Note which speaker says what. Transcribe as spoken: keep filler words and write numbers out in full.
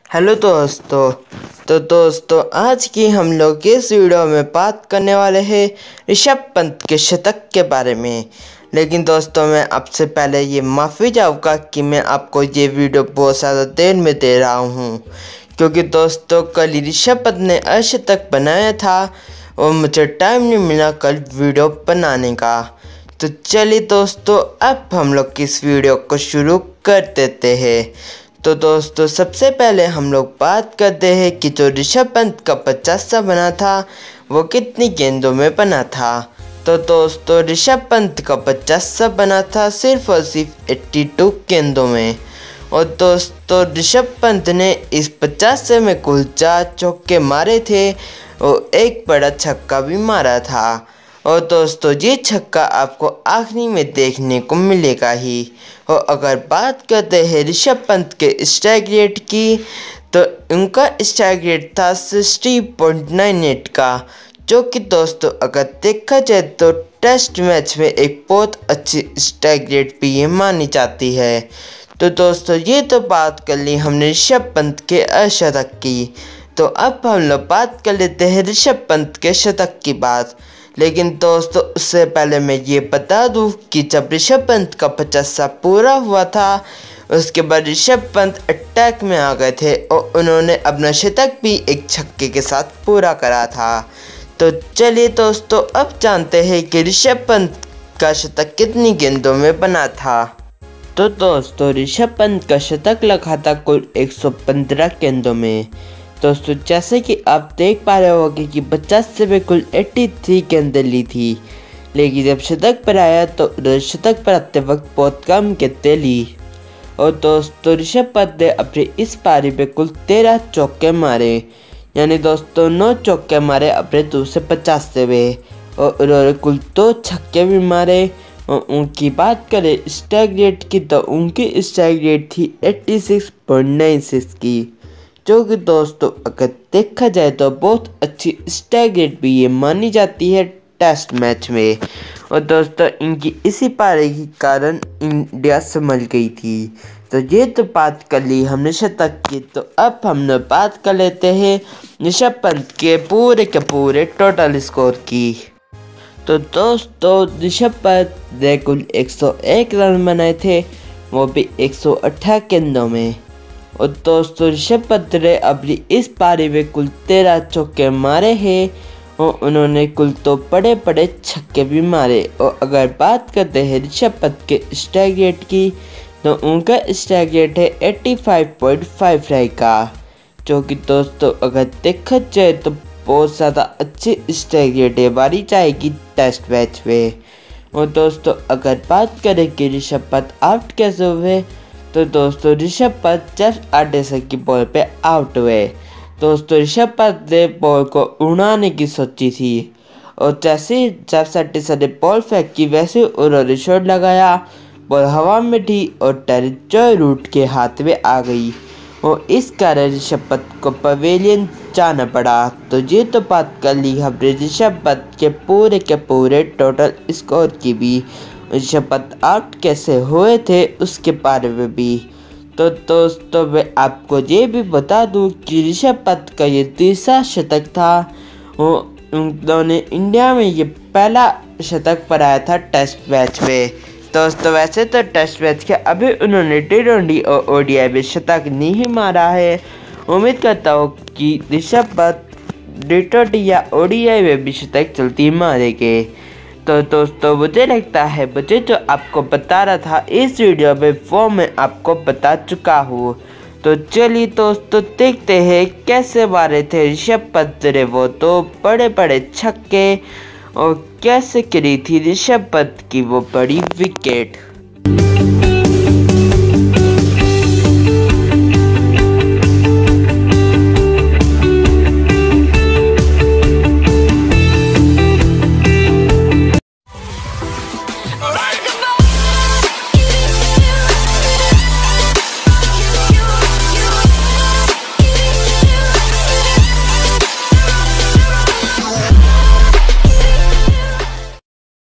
Speaker 1: Hello दोस्तों। तो दोस्तों आज की हम लोग इस वीडियो में बात करने वाले हैं ऋषभ पंत के शतक के बारे में। लेकिन दोस्तों मैं आपसे पहले ये माफ़ी चाहूँगा कि मैं आपको ये वीडियो बहुत ज़्यादा देर में दे रहा हूँ, क्योंकि दोस्तों कल ऋषभ पंत ने अर्धशतक बनाया था और मुझे टाइम नहीं मिला कल वीडियो बनाने का। तो चलिए दोस्तों अब हम लोग इस वीडियो को शुरू कर देते हैं। तो दोस्तों सबसे पहले हम लोग बात करते हैं कि जो ऋषभ पंत का पचासा बना था वो कितनी गेंदों में बना था। तो दोस्तों ऋषभ पंत का पचासा बना था सिर्फ और सिर्फ बयासी गेंदों में। और दोस्तों ऋषभ पंत ने इस पचासे में कुल चार चौके मारे थे और एक बड़ा छक्का भी मारा था। और दोस्तों ये छक्का आपको आखिरी में देखने को मिलेगा ही। और अगर बात करते हैं ऋषभ पंत के स्ट्राइक रेट की, तो उनका स्ट्राइक रेट था साठ पॉइंट नाइन एट का, जो कि दोस्तों अगर देखा जाए तो टेस्ट मैच में एक बहुत अच्छी स्ट्राइक रेट भी ये मानी जाती है। तो दोस्तों ये तो बात कर ली हमने ऋषभ पंत के अर्धशतक की। तो अब हम लोग बात कर लेते हैं ऋषभ पंत के शतक की बात। लेकिन दोस्तों उससे पहले मैं ये बता दूं कि जब ऋषभ पंत का पचासा पूरा हुआ था उसके बाद ऋषभ पंत अटैक में आ गए थे और उन्होंने अपना शतक भी एक छक्के के साथ पूरा करा था। तो चलिए दोस्तों अब जानते हैं कि ऋषभ पंत का शतक कितनी गेंदों में बना था। तो दोस्तों ऋषभ पंत का शतक लगा था कुल एक सौ पंद्रह गेंदों में। दोस्तों जैसे कि आप देख पा रहे होंगे कि पचास से भी कुल तिरासी गेंदें ली थी, लेकिन जब शतक पर आया तो शतक पर आते वक्त बहुत कम गेंदें ली। और दोस्तों ऋषभ पंत ने अपनी इस पारी में कुल तेरह चौके मारे, यानी दोस्तों नौ चौके मारे अपने दूसरे पचास से वे, और उन्होंने कुल दो छक्के भी मारे। और उनकी बात करें स्ट्राइक रेट की तो उनकी स्ट्राइक रेट थी छियासी पॉइंट नाइन सिक्स की, जो कि दोस्तों अगर देखा जाए तो बहुत अच्छी स्ट्राइक रेट भी ये मानी जाती है टेस्ट मैच में। और दोस्तों इनकी इसी पारी के कारण इंडिया संभल गई थी। तो ये तो बात कर ली हमने शतक की। तो अब हम लोग बात कर लेते हैं ऋषभ पंत के पूरे के पूरे टोटल स्कोर की। तो दोस्तों ऋषभ पंत ने कुल एक सौ एक रन बनाए थे, वो भी एक सौ अठारह गेंदों में। और दोस्तों ऋषभ पंत ने अपनी इस पारी में कुल तेरह चौके मारे हैं और उन्होंने कुल तो बड़े बड़े छक्के भी मारे। और अगर बात करते हैं ऋषभ पंत के स्ट्राइक रेट की, तो उनका स्ट्राइक रेट है पचासी पॉइंट फाइव का, जो कि दोस्तों अगर देखा जाए तो बहुत ज़्यादा अच्छी स्ट्राइक रेट है मानी जाएगी टेस्ट मैच में। और दोस्तों अगर बात करें कि ऋषभ पंत आउट कैसे हुए, तो दोस्तों ऋषभ पंत जस्ट आडेसन की बॉल पे आउट हुए। दोस्तों ऋषभ पंत ने बॉल को उड़ाने की सोची थी और जैसे जब आडेसन ने बॉल फेंकी वैसे उन्होंने शॉट लगाया, बॉल हवा में थी और डायरेक्ट जॉय रूट के हाथ में आ गई और इस कारण ऋषभ पंत को पवेलियन जाना पड़ा। तो ये तो बात कर ली हमने ऋषभ पंत के पूरे के पूरे टोटल स्कोर की भी, ऋषभ पंत आउट कैसे हुए थे उसके बारे में भी। तो दोस्तों मैं आपको ये भी बता दूं कि ऋषभ पंत का ये तीसरा शतक था। वो उन्होंने इंडिया में ये पहला शतक बनाया था टेस्ट मैच में। दोस्तों वैसे तो टेस्ट मैच के अभी उन्होंने टी ट्वेंटी और ओडीआई में शतक नहीं मारा है। उम्मीद करता हूँ कि ऋषभ पंत टी ट्वेंटी या ओडीआई में भी शतक जल्दी मारेंगे। तो दोस्तों मुझे लगता है मुझे जो आपको बता रहा था इस वीडियो में वो मैं आपको बता चुका हूँ। तो चलिए दोस्तों देखते हैं कैसे मारे थे ऋषभ पंत ने वो दो बड़े बड़े छक्के और कैसे गिरी थी ऋषभ पंत की वो बड़ी विकेट।